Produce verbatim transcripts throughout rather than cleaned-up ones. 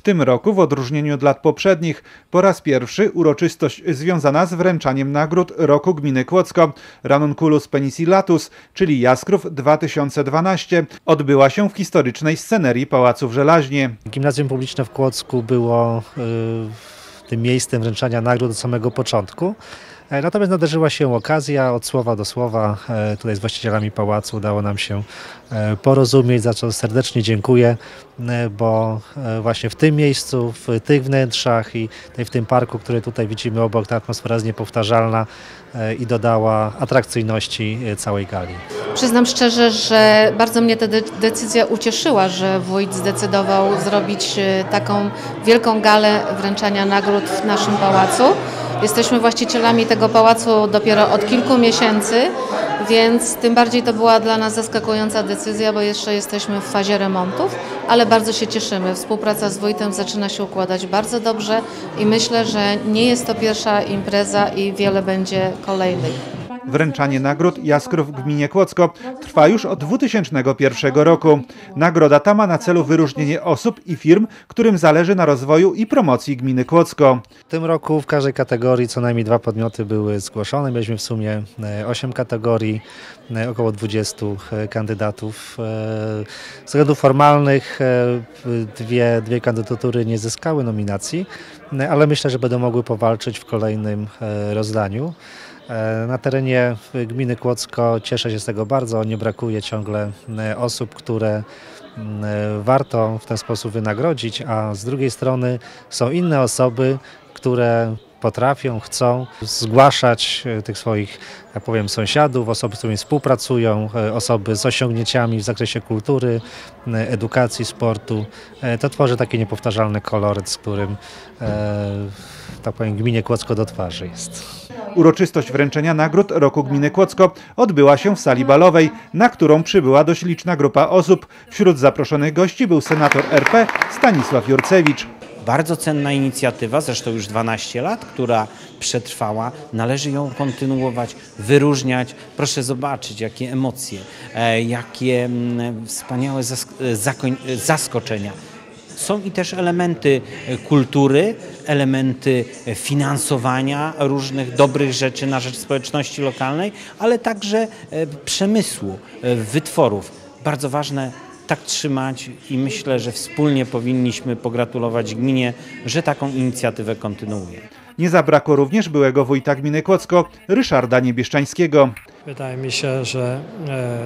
tym roku, w odróżnieniu od lat poprzednich, po raz pierwszy uroczystość związana z wręczaniem nagród roku gminy Kłodzko Ranunculus Penicillatus, czyli Jaskrów dwa tysiące dwanaście, odbyła się w historycznej scenerii Pałacu w Żelaźnie. Gimnazjum Publiczne w Kłodzku było y, tym miejscem wręczania nagród od samego początku. Natomiast nadarzyła się okazja, od słowa do słowa tutaj z właścicielami pałacu udało nam się porozumieć, za co serdecznie dziękuję, bo właśnie w tym miejscu, w tych wnętrzach i w tym parku, który tutaj widzimy obok, ta atmosfera jest niepowtarzalna i dodała atrakcyjności całej gali. Przyznam szczerze, że bardzo mnie ta decyzja ucieszyła, że wójt zdecydował zrobić taką wielką galę wręczania nagród w naszym pałacu. Jesteśmy właścicielami tego pałacu dopiero od kilku miesięcy, więc tym bardziej to była dla nas zaskakująca decyzja, bo jeszcze jesteśmy w fazie remontów, ale bardzo się cieszymy. Współpraca z wójtem zaczyna się układać bardzo dobrze i myślę, że nie jest to pierwsza impreza i wiele będzie kolejnych. Wręczanie nagród Jaskrów w gminie Kłodzko trwa już od dwa tysiące pierwszego roku. Nagroda ta ma na celu wyróżnienie osób i firm, którym zależy na rozwoju i promocji gminy Kłodzko. W tym roku w każdej kategorii co najmniej dwa podmioty były zgłoszone. Mieliśmy w sumie osiem kategorii, około dwudziestu kandydatów. Z względów formalnych dwie, dwie kandydatury nie zyskały nominacji, ale myślę, że będą mogły powalczyć w kolejnym rozdaniu. Na terenie gminy Kłodzko cieszę się z tego bardzo, nie brakuje ciągle osób, które warto w ten sposób wynagrodzić, a z drugiej strony są inne osoby, które potrafią, chcą zgłaszać tych swoich, jak powiem, sąsiadów, osoby, z którymi współpracują, osoby z osiągnięciami w zakresie kultury, edukacji, sportu. To tworzy taki niepowtarzalny koloryt, z którym, tak powiem, gminie Kłodzko do twarzy jest. Uroczystość wręczenia nagród roku gminy Kłodzko odbyła się w sali balowej, na którą przybyła dość liczna grupa osób. Wśród zaproszonych gości był senator R P Stanisław Jurcewicz. Bardzo cenna inicjatywa, zresztą już dwanaście lat, która przetrwała. Należy ją kontynuować, wyróżniać. Proszę zobaczyć, jakie emocje, jakie wspaniałe zaskoczenia. Są i też elementy kultury, elementy finansowania różnych dobrych rzeczy na rzecz społeczności lokalnej, ale także przemysłu, wytworów. Bardzo ważne tak trzymać i myślę, że wspólnie powinniśmy pogratulować gminie, że taką inicjatywę kontynuuje. Nie zabrakło również byłego wójta gminy Kłodzko Ryszarda Niebieszczańskiego. Wydaje mi się, że e,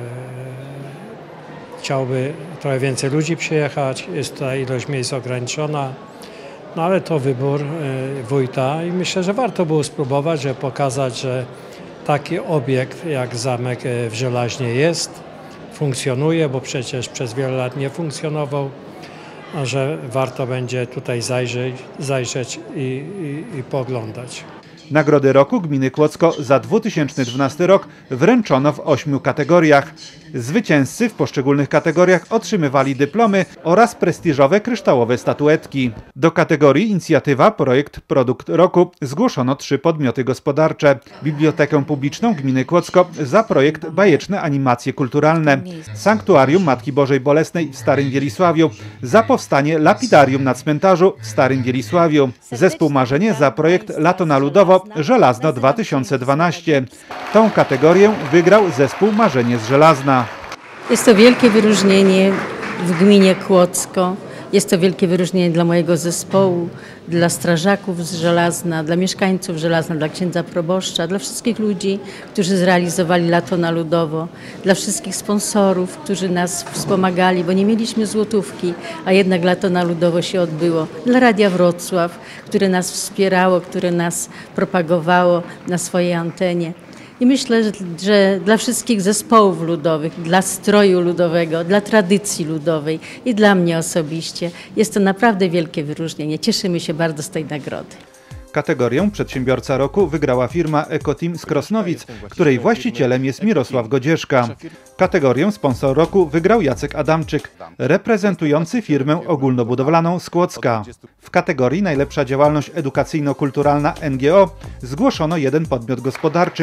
chciałby trochę więcej ludzi przyjechać, jest ta ilość miejsc ograniczona, no ale to wybór e, wójta i myślę, że warto było spróbować, żeby pokazać, że taki obiekt jak zamek w Żelaźnie jest, funkcjonuje, bo przecież przez wiele lat nie funkcjonował, a że warto będzie tutaj zajrzeć, zajrzeć i, i, i pooglądać. Nagrody roku gminy Kłodzko za dwa tysiące dwunasty rok wręczono w ośmiu kategoriach. Zwycięzcy w poszczególnych kategoriach otrzymywali dyplomy oraz prestiżowe kryształowe statuetki. Do kategorii Inicjatywa, Projekt, Produkt Roku zgłoszono trzy podmioty gospodarcze. Bibliotekę Publiczną gminy Kłodzko za projekt Bajeczne animacje kulturalne. Sanktuarium Matki Bożej Bolesnej w Starym Wielisławiu za powstanie lapidarium na cmentarzu w Starym Wielisławiu. Zespół Marzenie za projekt Lato na Ludowo Żelazno dwa tysiące dwanaście. Tą kategorię wygrał zespół Marzenie z Żelazna. Jest to wielkie wyróżnienie w gminie Kłodzko. Jest to wielkie wyróżnienie dla mojego zespołu, dla strażaków z Żelazna, dla mieszkańców Żelazna, dla księdza proboszcza, dla wszystkich ludzi, którzy zrealizowali Lato na Ludowo, dla wszystkich sponsorów, którzy nas wspomagali, bo nie mieliśmy złotówki, a jednak Lato na Ludowo się odbyło. Dla Radia Wrocław, które nas wspierało, które nas propagowało na swojej antenie. I myślę, że, że dla wszystkich zespołów ludowych, dla stroju ludowego, dla tradycji ludowej i dla mnie osobiście jest to naprawdę wielkie wyróżnienie. Cieszymy się bardzo z tej nagrody. Kategorię Przedsiębiorca Roku wygrała firma Ekoteam z Krosnowic, której właścicielem jest Mirosław Godzieszka. Kategorię Sponsor Roku wygrał Jacek Adamczyk, reprezentujący firmę ogólnobudowlaną z Kłodzka. W kategorii Najlepsza działalność edukacyjno-kulturalna N G O zgłoszono jeden podmiot gospodarczy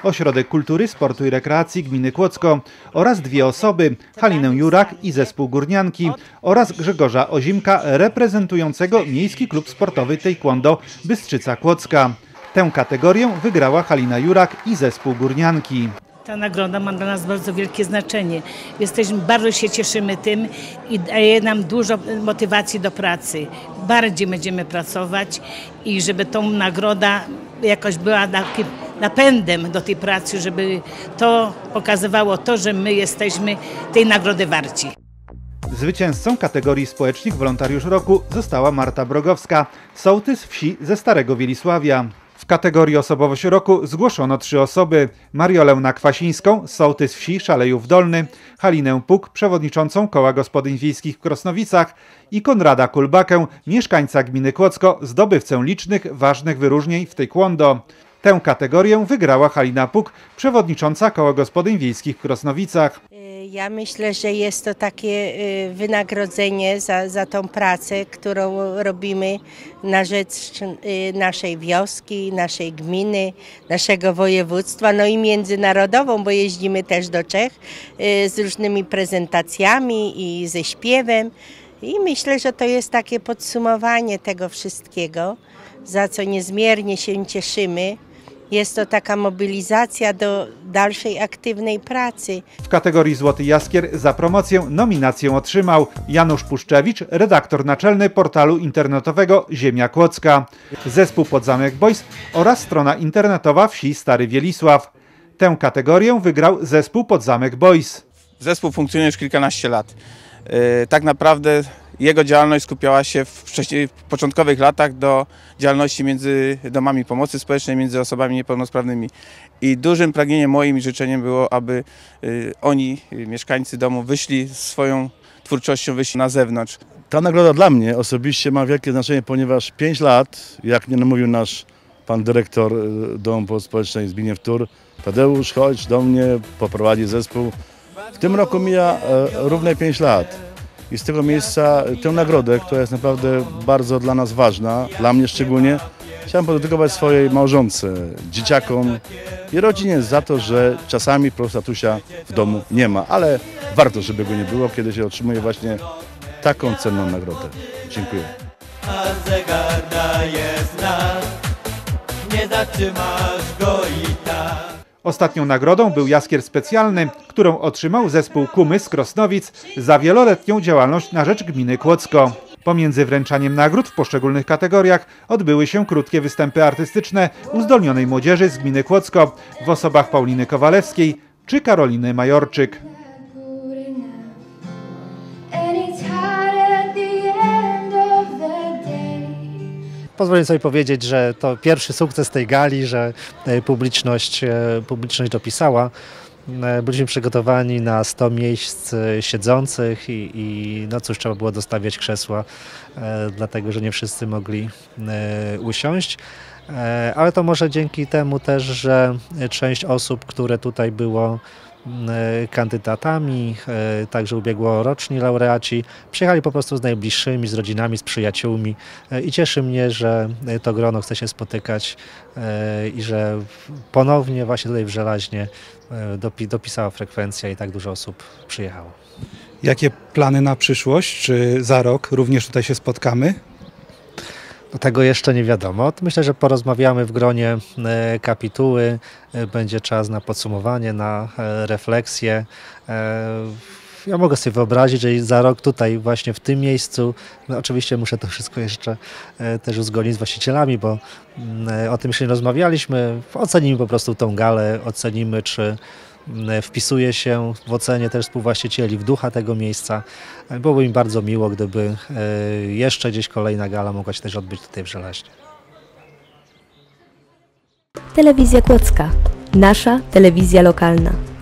Ośrodek Kultury, Sportu i Rekreacji Gminy Kłodzko oraz dwie osoby, Halinę Jurak i zespół Górnianki oraz Grzegorza Ozimka reprezentującego Miejski Klub Sportowy Taekwondo Bystrzyca Kłodzka. Tę kategorię wygrała Halina Jurak i zespół Górnianki. Ta nagroda ma dla nas bardzo wielkie znaczenie. Jesteśmy, bardzo się cieszymy tym i daje nam dużo motywacji do pracy. Bardziej będziemy pracować i żeby tą nagroda jakoś była takim napędem do tej pracy, żeby to pokazywało to, że my jesteśmy tej nagrody warci. Zwycięzcą kategorii Społecznik Wolontariusz Roku została Marta Brogowska, sołtys wsi ze Starego Wielisławia. W kategorii Osobowość Roku zgłoszono trzy osoby: Mariolę Nakwasińską, sołtys wsi Szalejów Dolny, Halinę Puk, przewodniczącą Koła Gospodyń Wiejskich w Krosnowicach i Konrada Kulbakę, mieszkańca gminy Kłodzko, zdobywcę licznych, ważnych wyróżnień w taekwondo. Tę kategorię wygrała Halina Puk, przewodnicząca Koła Gospodyń Wiejskich w Krosnowicach. Ja myślę, że jest to takie wynagrodzenie za, za tą pracę, którą robimy na rzecz naszej wioski, naszej gminy, naszego województwa, no i międzynarodową, bo jeździmy też do Czech z różnymi prezentacjami i ze śpiewem. I myślę, że to jest takie podsumowanie tego wszystkiego, za co niezmiernie się cieszymy. Jest to taka mobilizacja do dalszej aktywnej pracy. W kategorii Złoty Jaskier za promocję nominację otrzymał Janusz Puszczewicz, redaktor naczelny portalu internetowego Ziemia Kłodzka, zespół Podzamek Boys oraz strona internetowa wsi Stary Wielisław. Tę kategorię wygrał zespół Podzamek Boys. Zespół funkcjonuje już kilkanaście lat. Tak naprawdę jego działalność skupiała się w, wcześniej, w początkowych latach do działalności między domami pomocy społecznej, między osobami niepełnosprawnymi. I dużym pragnieniem moim i życzeniem było, aby y, oni, y, mieszkańcy domu, wyszli swoją twórczością, wyszli na zewnątrz. Ta nagroda dla mnie osobiście ma wielkie znaczenie, ponieważ pięć lat, jak nie namówił nasz pan dyrektor Domu Pomocy Społecznej Zbigniew Tur, Tadeusz, chodź do mnie, poprowadzi zespół. W tym roku mija e, równe pięć lat. I z tego miejsca tę nagrodę, która jest naprawdę bardzo dla nas ważna, dla mnie szczególnie, chciałem podedykować swojej małżonce, dzieciakom i rodzinie za to, że czasami profesora Tatusia w domu nie ma, ale warto, żeby go nie było, kiedy się otrzymuje właśnie taką cenną nagrodę. Dziękuję. A zegar daje znak, nie zatrzymasz go i tak. Ostatnią nagrodą był Jaskier Specjalny, którą otrzymał zespół Kumy z Krosnowic za wieloletnią działalność na rzecz gminy Kłodzko. Pomiędzy wręczaniem nagród w poszczególnych kategoriach odbyły się krótkie występy artystyczne uzdolnionej młodzieży z gminy Kłodzko w osobach Pauliny Kowalewskiej czy Karoliny Majorczyk. Pozwolę sobie powiedzieć, że to pierwszy sukces tej gali, że publiczność, publiczność dopisała. Byliśmy przygotowani na sto miejsc siedzących i, i no cóż, trzeba było dostawiać krzesła, dlatego że nie wszyscy mogli usiąść. Ale to może dzięki temu też, że część osób, które tutaj było kandydatami, także ubiegłoroczni laureaci, przyjechali po prostu z najbliższymi, z rodzinami, z przyjaciółmi i cieszy mnie, że to grono chce się spotykać i że ponownie właśnie tutaj w Żelaźnie dopisała frekwencja i tak dużo osób przyjechało. Jakie plany na przyszłość? Czy za rok również tutaj się spotkamy? No tego jeszcze nie wiadomo. Myślę, że porozmawiamy w gronie kapituły. Będzie czas na podsumowanie, na refleksję. Ja mogę sobie wyobrazić, że za rok tutaj właśnie w tym miejscu, no oczywiście muszę to wszystko jeszcze też uzgodnić z właścicielami, bo o tym jeszcze nie rozmawialiśmy. Ocenimy po prostu tą galę, ocenimy, czy wpisuje się w ocenie też współwłaścicieli w ducha tego miejsca. Byłoby mi bardzo miło, gdyby jeszcze gdzieś kolejna gala mogła się też odbyć tutaj w Żelaźnie. Telewizja Kłodzka. Nasza telewizja lokalna.